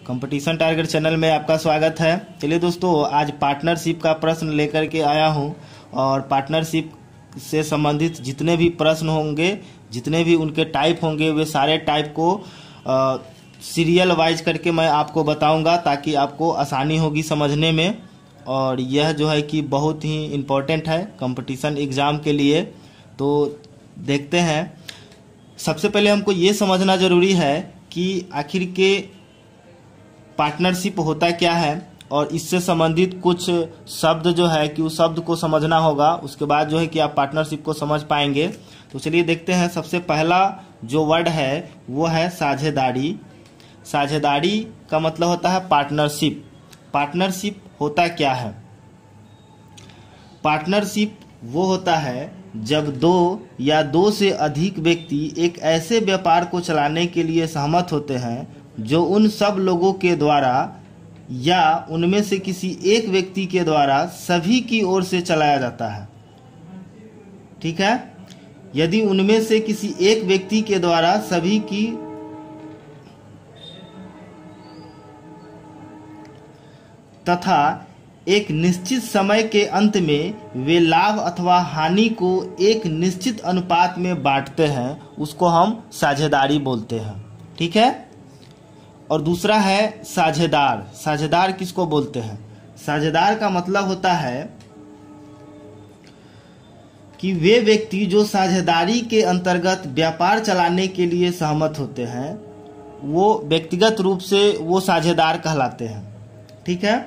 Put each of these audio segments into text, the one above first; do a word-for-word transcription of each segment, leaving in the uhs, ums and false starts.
Competition target channel में आपका स्वागत है। चलिए दोस्तों, आज पार्टनरशिप का प्रश्न लेकर के आया हूं और पार्टनरशिप से संबंधित जितने भी प्रश्न होंगे, जितने भी उनके टाइप होंगे, वे सारे टाइप को आ, सीरियल वाइज करके मैं आपको बताऊंगा ताकि आपको आसानी होगी समझने में। और यह जो है कि बहुत ही इम्पोर्टेंट है कंपटीशन एग्ज़ाम के लिए। तो देखते हैं, सबसे पहले हमको ये समझना ज़रूरी है कि आखिर के पार्टनरशिप होता क्या है और इससे संबंधित कुछ शब्द जो है कि उस शब्द को समझना होगा। उसके बाद जो है कि आप पार्टनरशिप को समझ पाएंगे। तो चलिए देखते हैं। सबसे पहला जो वर्ड है वो है साझेदारी। साझेदारी का मतलब होता है पार्टनरशिप। पार्टनरशिप होता क्या है? पार्टनरशिप वो होता है जब दो या दो से अधिक व्यक्ति एक ऐसे व्यापार को चलाने के लिए सहमत होते हैं जो उन सब लोगों के द्वारा या उनमें से किसी एक व्यक्ति के द्वारा सभी की ओर से चलाया जाता है। ठीक है? यदि उनमें से किसी एक व्यक्ति के द्वारा सभी की तथा एक निश्चित समय के अंत में वे लाभ अथवा हानि को एक निश्चित अनुपात में बांटते हैं, उसको हम साझेदारी बोलते हैं। ठीक है? और दूसरा है साझेदार। साझेदार किसको बोलते हैं? साझेदार का मतलब होता है कि वे व्यक्ति जो साझेदारी के अंतर्गत व्यापार चलाने के लिए सहमत होते हैं, वो व्यक्तिगत रूप से वो साझेदार कहलाते हैं। ठीक है?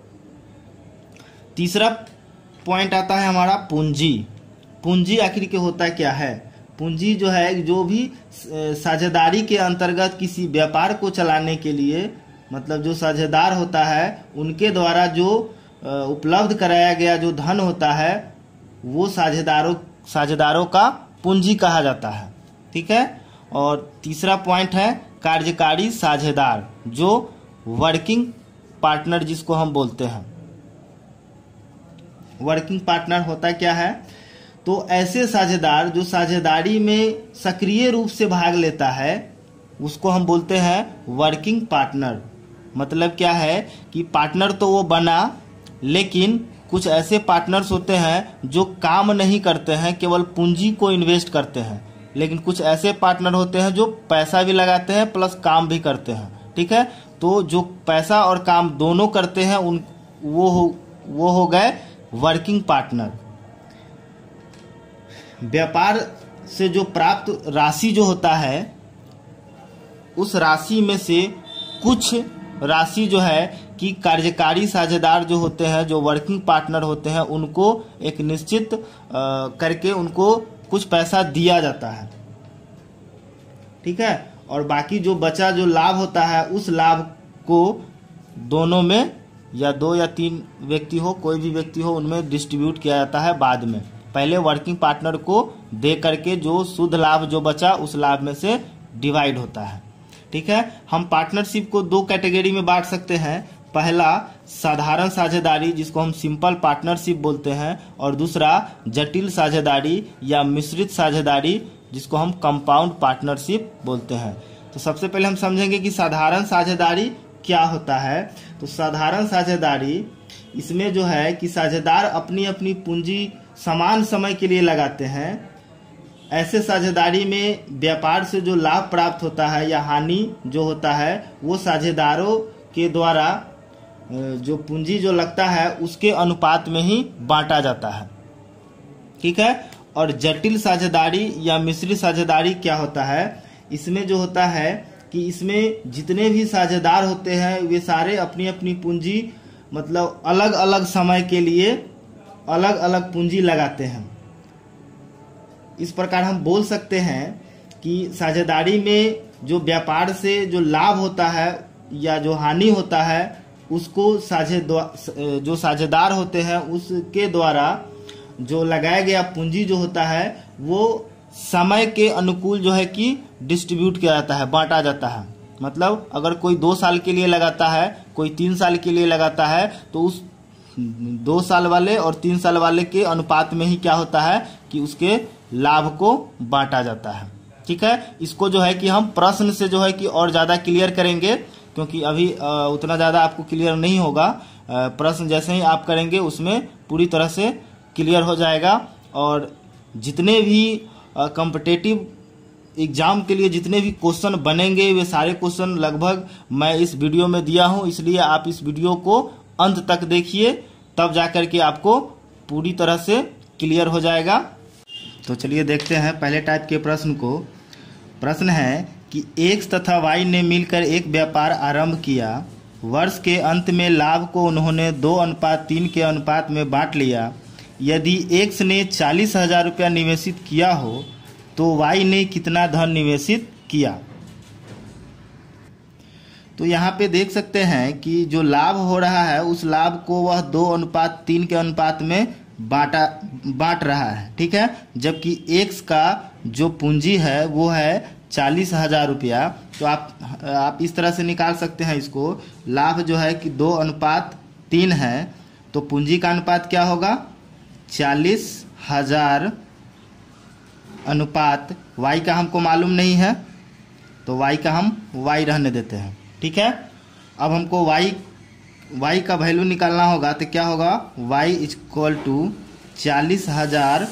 तीसरा पॉइंट आता है हमारा पूंजी। पूंजी आखिर के होता क्या है? पूंजी जो है, जो भी साझेदारी के अंतर्गत किसी व्यापार को चलाने के लिए, मतलब जो साझेदार होता है उनके द्वारा जो उपलब्ध कराया गया जो धन होता है, वो साझेदारों साझेदारों का पूंजी कहा जाता है। ठीक है? और तीसरा पॉइंट है कार्यकारी साझेदार, जो वर्किंग पार्टनर जिसको हम बोलते हैं। वर्किंग पार्टनर होता क्या है? तो ऐसे साझेदार जो साझेदारी में सक्रिय रूप से भाग लेता है, उसको हम बोलते हैं वर्किंग पार्टनर। मतलब क्या है कि पार्टनर तो वो बना, लेकिन कुछ ऐसे पार्टनर्स होते हैं जो काम नहीं करते हैं, केवल पूंजी को इन्वेस्ट करते हैं। लेकिन कुछ ऐसे पार्टनर होते हैं जो पैसा भी लगाते हैं प्लस काम भी करते हैं। ठीक है? तो जो पैसा और काम दोनों करते हैं उन वो हो वो हो गए वर्किंग पार्टनर। व्यापार से जो प्राप्त राशि जो होता है, उस राशि में से कुछ राशि जो है कि कार्यकारी साझेदार जो होते हैं, जो वर्किंग पार्टनर होते हैं, उनको एक निश्चित करके उनको कुछ पैसा दिया जाता है। ठीक है? और बाकी जो बचा जो लाभ होता है, उस लाभ को दोनों में या दो या तीन व्यक्ति हो, कोई भी व्यक्ति हो, उनमें डिस्ट्रीब्यूट किया जाता है बाद में। पहले वर्किंग पार्टनर को दे करके जो शुद्ध लाभ जो बचा उस लाभ में से डिवाइड होता है। ठीक है? हम पार्टनरशिप को दो कैटेगरी में बांट सकते हैं। पहला साधारण साझेदारी जिसको हम सिंपल पार्टनरशिप बोलते हैं, और दूसरा जटिल साझेदारी या मिश्रित साझेदारी जिसको हम कंपाउंड पार्टनरशिप बोलते हैं। तो सबसे पहले हम समझेंगे कि साधारण साझेदारी क्या होता है। तो साधारण साझेदारी, इसमें जो है कि साझेदार अपनी अपनी पूंजी समान समय के लिए लगाते हैं। ऐसे साझेदारी में व्यापार से जो लाभ प्राप्त होता है या हानि जो होता है, वो साझेदारों के द्वारा जो पूंजी जो लगता है उसके अनुपात में ही बांटा जाता है। ठीक है? और जटिल साझेदारी या मिश्रित साझेदारी क्या होता है? इसमें जो होता है कि इसमें जितने भी साझेदार होते हैं वे सारे अपनी अपनी पूंजी, मतलब अलग अलग समय के लिए अलग अलग पूंजी लगाते हैं। इस प्रकार हम बोल सकते हैं कि साझेदारी में जो व्यापार से जो लाभ होता है या जो हानि होता है, उसको साझे जो साझेदार होते हैं उसके द्वारा जो लगाया गया पूंजी जो होता है, वो समय के अनुकूल जो है कि डिस्ट्रीब्यूट किया जाता है, बांटा जाता है। मतलब अगर कोई दो साल के लिए लगाता है, कोई तीन साल के लिए लगाता है, तो उस दो साल वाले और तीन साल वाले के अनुपात में ही क्या होता है कि उसके लाभ को बांटा जाता है। ठीक है? इसको जो है कि हम प्रश्न से जो है कि और ज़्यादा क्लियर करेंगे क्योंकि अभी उतना ज़्यादा आपको क्लियर नहीं होगा। प्रश्न जैसे ही आप करेंगे उसमें पूरी तरह से क्लियर हो जाएगा। और जितने भी कॉम्पिटिटिव एग्जाम के लिए जितने भी क्वेश्चन बनेंगे वे सारे क्वेश्चन लगभग मैं इस वीडियो में दिया हूं, इसलिए आप इस वीडियो को अंत तक देखिए, तब जाकर के आपको पूरी तरह से क्लियर हो जाएगा। तो चलिए देखते हैं पहले टाइप के प्रश्न को। प्रश्न है कि एक्स तथा वाई ने मिलकर एक व्यापार आरंभ किया। वर्ष के अंत में लाभ को उन्होंने दो अनुपात तीन के अनुपात में बांट लिया। यदि एक्स ने चालीस हजार रुपया निवेशित किया हो तो वाई ने कितना धन निवेशित किया। तो यहाँ पे देख सकते हैं कि जो लाभ हो रहा है उस लाभ को वह दो अनुपात तीन के अनुपात में बांटा बांट रहा है, ठीक है। जबकि एक्स का जो पूंजी है वो है चालीस हजार रुपया। तो आप आप इस तरह से निकाल सकते हैं इसको। लाभ जो है कि दो अनुपात तीन है, तो पूंजी का अनुपात क्या होगा, चालीस हजार अनुपात वाई का हमको मालूम नहीं है, तो वाई का हम वाई रहने देते हैं, ठीक है। अब हमको वाई वाई का वैल्यू निकालना होगा, तो क्या होगा, वाई इज इक्वल टू चालीस हजार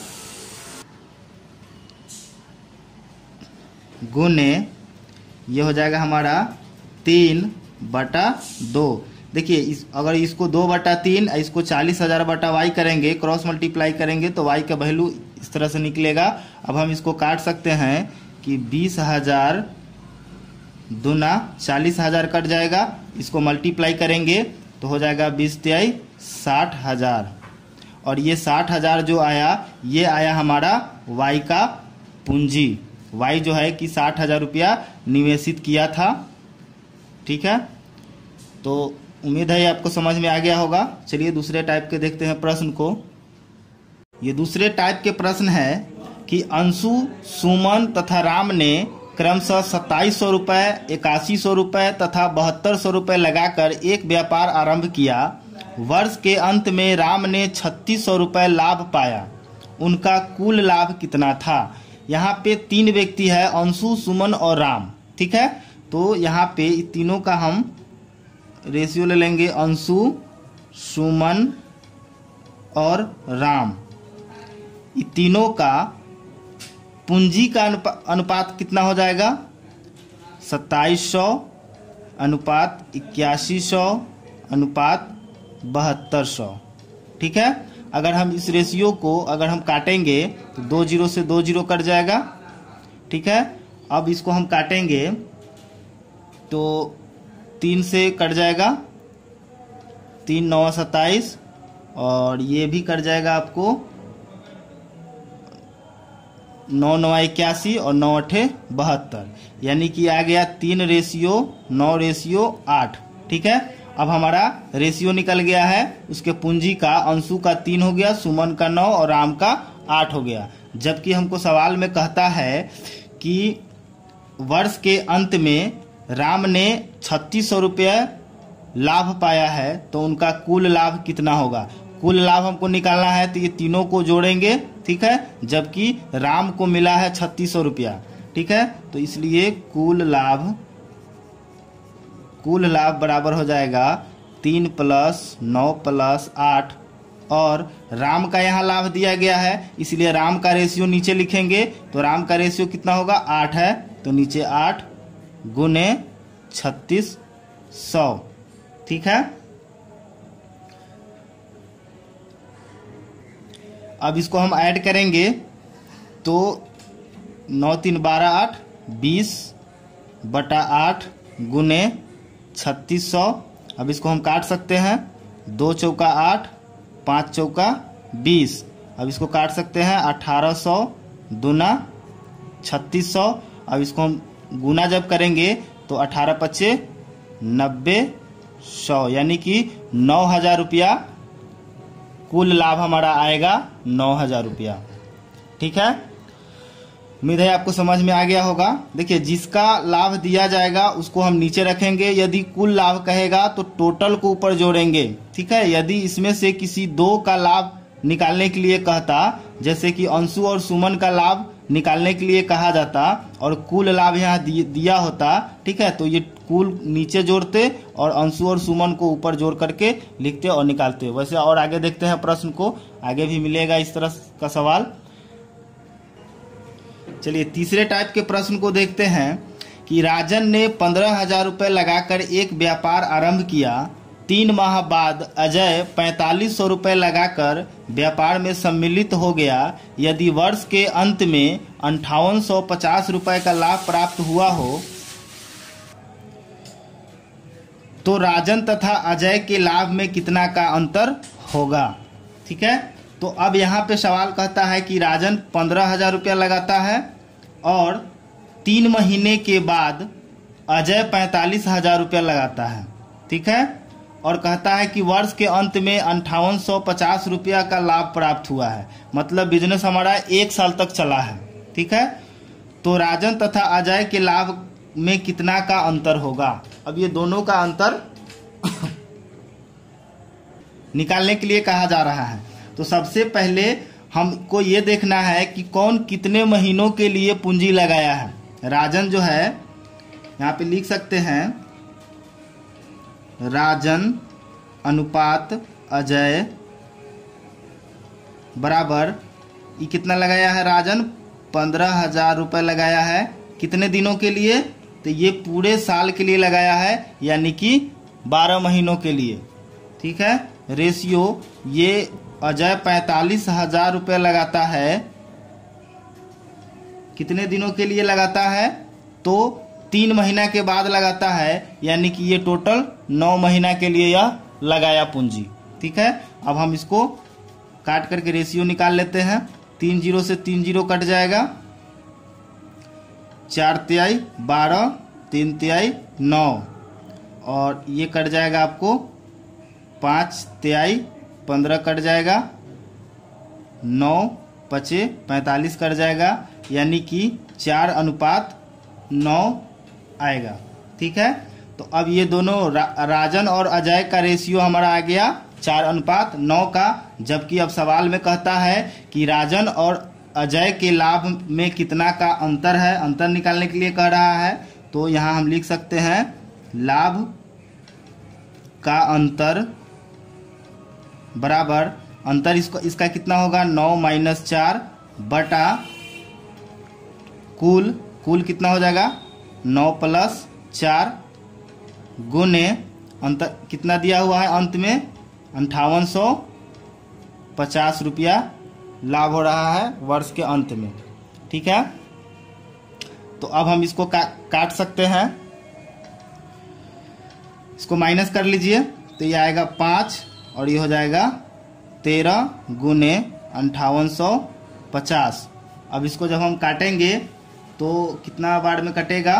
गुने ये हो जाएगा हमारा तीन बटा दो। देखिए इस अगर इसको दो बटा तीन इसको चालीस हजार बटा वाई करेंगे, क्रॉस मल्टीप्लाई करेंगे तो वाई का वैल्यू इस तरह से निकलेगा। अब हम इसको काट सकते हैं कि बीस हजार दुना चालीस हजार कट जाएगा, इसको मल्टीप्लाई करेंगे तो हो जाएगा बीस तिहाई साठ हजार। और ये साठ हजार जो आया ये आया हमारा वाई का पूंजी। वाई जो है कि साठ हजार रुपया निवेशित किया था, ठीक है। तो उम्मीद है आपको समझ में आ गया होगा। चलिए दूसरे टाइप के देखते हैं प्रश्न को। ये दूसरे टाइप के प्रश्न है कि अंशु, सुमन तथा राम ने क्रमशः सत्ताईस सौ रुपये, इक्यासी सौ रुपये तथा बहत्तर सौ रुपये लगाकर एक व्यापार आरंभ किया। वर्ष के अंत में राम ने छत्तीस सौ रुपये लाभ पाया। उनका कुल लाभ कितना था। यहाँ पे तीन व्यक्ति है, अंशु, सुमन और राम, ठीक है। तो यहाँ पे तीनों का हम रेशियो ले लेंगे, अंशु, सुमन और राम। ये तीनों का पूंजी का अनुपा, अनुपात कितना हो जाएगा, सत्ताईस सौ अनुपात इक्यासी सौ अनुपात बहत्तर सौ, ठीक है। अगर हम इस रेशियो को अगर हम काटेंगे तो दो जीरो से दो जीरो कट जाएगा, ठीक है। अब इसको हम काटेंगे तो तीन से कट जाएगा, तीन नौ सत्ताईस, और ये भी कट जाएगा आपको नौ नौ इक्यासी और नौ अठे बहत्तर, यानी कि आ गया तीन रेशियो नौ रेशियो आठ, ठीक है। अब हमारा रेशियो निकल गया है उसके पूंजी का, अंशु का तीन हो गया, सुमन का नौ और राम का आठ हो गया। जबकि हमको सवाल में कहता है कि वर्ष के अंत में राम ने छत्तीस सौ रुपये लाभ पाया है, तो उनका कुल लाभ कितना होगा। कुल लाभ हमको निकालना है तो ये तीनों को जोड़ेंगे, ठीक है। जबकि राम को मिला है छत्तीस सौ रुपया, ठीक है। तो इसलिए कुल लाभ कुल लाभ बराबर हो जाएगा तीन प्लस नौ प्लस आठ, और राम का यहाँ लाभ दिया गया है इसलिए राम का रेशियो नीचे लिखेंगे। तो राम का रेशियो कितना होगा, आठ है, तो नीचे आठ गुने छत्तीस सौ, ठीक है। अब इसको हम ऐड करेंगे तो नौ तीन बारह आठ, बीस बटा आठ गुने छत्तीस सौ। अब इसको हम काट सकते हैं, दो चौका आठ, पाँच चौका बीस। अब इसको काट सकते हैं, अठारह सौ दुना छत्तीस सौ। अब इसको हम गुना जब करेंगे तो अठारह पच्चे नब्बे सौ, यानी कि नौ हजार रुपया कुल लाभ हमारा आएगा, नौ हजार रुपया, ठीक है। उम्मीद है आपको समझ में आ गया होगा। देखिए जिसका लाभ दिया जाएगा उसको हम नीचे रखेंगे, यदि कुल लाभ कहेगा तो टोटल को ऊपर जोड़ेंगे, ठीक है। यदि इसमें से किसी दो का लाभ निकालने के लिए कहता, जैसे कि अंशु और सुमन का लाभ निकालने के लिए कहा जाता और कुल लाभ यहाँ दिया होता, ठीक है, तो ये कुल नीचे जोड़ते और अंशु और सुमन को ऊपर जोड़ करके लिखते और निकालते। वैसे और आगे देखते हैं प्रश्न को, आगे भी मिलेगा इस तरह का सवाल। चलिए तीसरे टाइप के प्रश्न को देखते हैं कि राजन ने पंद्रह हजार रुपये लगाकर एक व्यापार आरंभ किया। तीन माह बाद अजय पैंतालीस सौ रुपये लगाकर व्यापार में सम्मिलित हो गया। यदि वर्ष के अंत में अंठावन सौ पचास रुपये का लाभ प्राप्त हुआ हो तो राजन तथा अजय के लाभ में कितना का अंतर होगा। ठीक है, तो अब यहाँ पे सवाल कहता है कि राजन पंद्रह हजार रुपया लगाता है और तीन महीने के बाद अजय पैंतालीस हजार रुपया लगाता है। ठीक है, और कहता है कि वर्ष के अंत में अंठावन सौ पचास रुपया का लाभ प्राप्त हुआ है, मतलब बिजनेस हमारा एक साल तक चला है। ठीक है, तो राजन तथा अजय के लाभ में कितना का अंतर होगा। अब ये दोनों का अंतर निकालने के लिए कहा जा रहा है। तो सबसे पहले हमको ये देखना है कि कौन कितने महीनों के लिए पूंजी लगाया है। राजन जो है यहाँ पे लिख सकते हैं राजन अनुपात अजय बराबर, ये कितना लगाया है, राजन पंद्रह हजार रुपये लगाया है। कितने दिनों के लिए, तो ये पूरे साल के लिए लगाया है, यानी कि बारह महीनों के लिए। ठीक है, रेशियो ये अजय पैंतालीस हजार रुपये लगाता है, कितने दिनों के लिए लगाता है, तो तीन महीना के बाद लगाता है, यानी कि ये टोटल नौ महीना के लिए यह लगाया पूंजी। ठीक है, अब हम इसको काट करके रेशियो निकाल लेते हैं। तीन जीरो से तीन जीरो कट जाएगा, चार तिहाई बारह, तीन तिहाई नौ, और ये कट जाएगा आपको पाँच तिहाई पंद्रह कट जाएगा, नौ पचे पैंतालीस कट जाएगा, यानी कि चार अनुपात नौ आएगा। ठीक है, तो अब ये दोनों रा, राजन और अजय का रेशियो हमारा आ गया चार अनुपात नौ का। जबकि अब सवाल में कहता है कि राजन और अजय के लाभ में कितना का अंतर है, अंतर निकालने के लिए कह रहा है। तो यहाँ हम लिख सकते हैं लाभ का अंतर बराबर, अंतर इसको इसका कितना होगा, नौ माइनस चार बटा कुल, कुल कितना हो जाएगा, नौ प्लस चार गुने अंतर कितना दिया हुआ है, अंत में अंठावन सौ पचास रुपया लाभ हो रहा है वर्ष के अंत में। ठीक है, तो अब हम इसको का, काट सकते हैं, इसको माइनस कर लीजिए, तो ये आएगा पाँच और ये हो जाएगा तेरह गुने अंठावन सौ पचास। अब इसको जब हम काटेंगे तो कितना बार में कटेगा,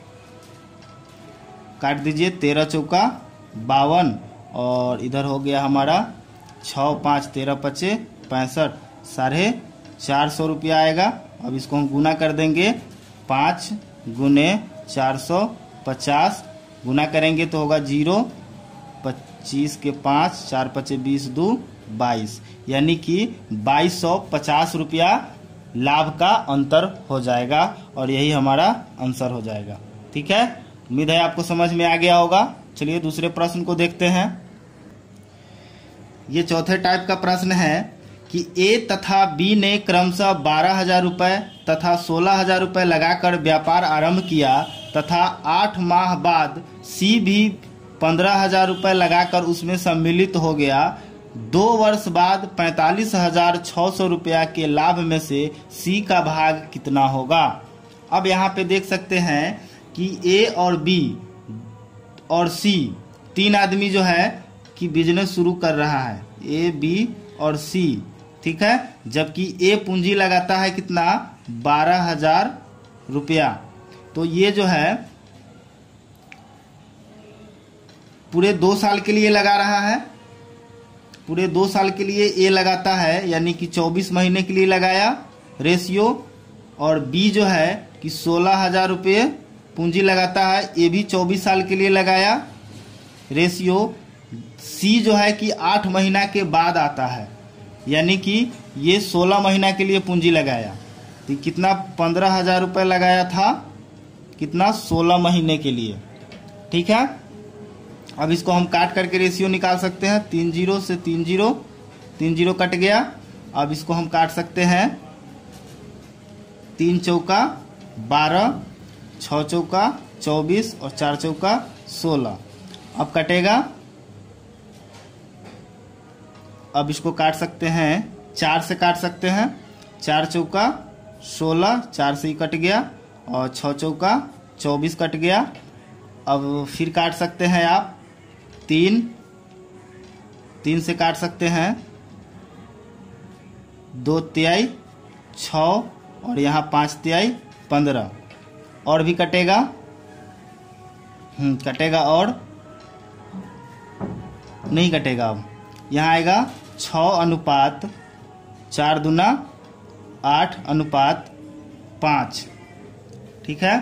काट दीजिए, तेरह चौका बावन, और इधर हो गया हमारा छः पाँच तेरह पचे पैंसठ, साढ़े चार सौ रुपया आएगा। अब इसको हम गुना कर देंगे, पाँच गुने चार सौ पचास गुना करेंगे तो होगा जीरो, पच्चीस के पाँच, चार पचे बीस, दो बाईस, यानी कि बाईस सौ पचास रुपया लाभ का अंतर हो जाएगा, और यही हमारा आंसर हो जाएगा। ठीक है, उम्मीद है आपको समझ में आ गया होगा। चलिए दूसरे प्रश्न को देखते हैं। ये चौथे टाइप का प्रश्न है कि ए तथा बी ने क्रमशः बारह हजार रुपये तथा सोलह हजार रुपये लगाकर व्यापार आरंभ किया तथा आठ माह बाद सी भी पंद्रह हजार रुपये लगाकर उसमें सम्मिलित हो गया। दो वर्ष बाद पैंतालीस हजार छः सौ रुपया के लाभ में से सी का भाग कितना होगा। अब यहाँ पे देख सकते हैं कि ए और बी और सी तीन आदमी जो है कि बिजनेस शुरू कर रहा है, ए बी और सी। ठीक है, जबकि ए पूंजी लगाता है कितना, बारह हजार रुपया। तो ये जो है पूरे दो साल के लिए लगा रहा है, पूरे दो साल के लिए ए लगाता है, यानी कि चौबीस महीने के लिए लगाया रेशियो, और बी जो है कि सोलह हजार रुपये पूंजी लगाता है, ए भी चौबीस साल के लिए लगाया रेशियो। सी जो है कि आठ महीना के बाद आता है, यानी कि ये सोलह महीना के लिए पूंजी लगाया। तो कितना, पंद्रह हजार रुपये लगाया था, कितना, सोलह महीने के लिए। ठीक है। अब इसको हम काट करके रेशियो निकाल सकते हैं। तीन जीरो से तीन जीरो, तीन जीरो कट गया। अब इसको हम काट सकते हैं। तीन चौका बारह, छः चौका चौबीस और चार चौका सोलह। अब कटेगा। अब इसको काट सकते हैं, चार से काट सकते हैं। चार चौका सोलह, चार से ही कट गया। और छः चौका चौबीस कट गया। अब फिर काट सकते हैं आप तीन, तीन से काट सकते हैं। दो तिहाई छः और यहाँ पाँच तिहाई पंद्रह। और भी कटेगा, हम्म कटेगा और नहीं कटेगा। अब यहाँ आएगा छः अनुपात चार दूना आठ अनुपात पाँच। ठीक है,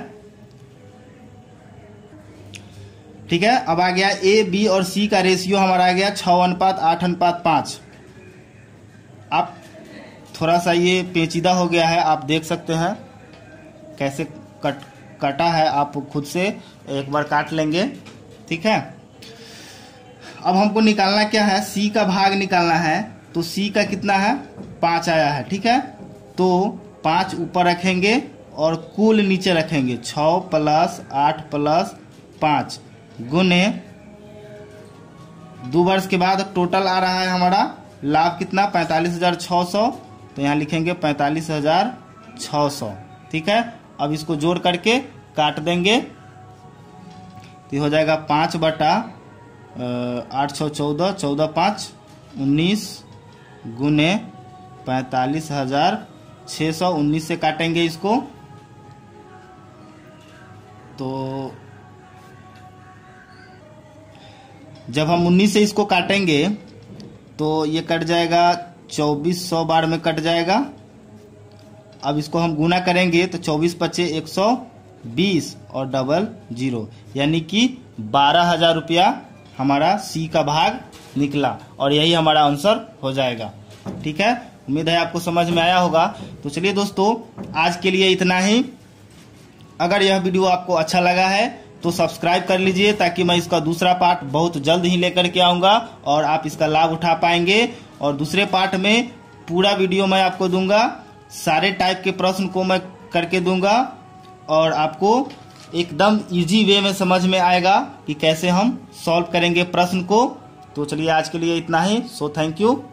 ठीक है। अब आ गया ए बी और सी का रेशियो हमारा आ गया छः अनुपात आठ अनुपात पाँच। आप थोड़ा सा ये पेचीदा हो गया है, आप देख सकते हैं कैसे कट कटा है। आप खुद से एक बार काट लेंगे। ठीक है। अब हमको निकालना क्या है, सी का भाग निकालना है। तो सी का कितना है, पाँच आया है। ठीक है, तो पाँच ऊपर रखेंगे और कुल नीचे रखेंगे। छः प्लस आठ प्लस पाँच गुने दो वर्ष के बाद टोटल आ रहा है हमारा लाभ कितना, पैंतालीस हजार छः सौ। तो यहाँ लिखेंगे पैंतालीस हजार छः सौ। ठीक है। अब इसको जोड़ करके काट देंगे तो हो जाएगा पाँच बटा आठ सौ चौदह, चौदह पाँच उन्नीस गुने पैंतालीस हजार छः सौ। उन्नीस से काटेंगे इसको तो जब हम उन्नीस से इसको काटेंगे तो ये कट जाएगा, चौबीस सौ बार में कट जाएगा। अब इसको हम गुना करेंगे तो चौबीस पच्चे एक सौ बीस और डबल जीरो, यानी कि बारह हजार रुपया हमारा सी का भाग निकला और यही हमारा आंसर हो जाएगा। ठीक है, उम्मीद है आपको समझ में आया होगा। तो चलिए दोस्तों, आज के लिए इतना ही। अगर यह वीडियो आपको अच्छा लगा है तो सब्सक्राइब कर लीजिए, ताकि मैं इसका दूसरा पार्ट बहुत जल्द ही लेकर के आऊँगा और आप इसका लाभ उठा पाएंगे। और दूसरे पार्ट में पूरा वीडियो मैं आपको दूंगा, सारे टाइप के प्रश्न को मैं करके दूंगा और आपको एकदम इजी वे में समझ में आएगा कि कैसे हम सॉल्व करेंगे प्रश्न को। तो चलिए आज के लिए इतना ही। So thank you.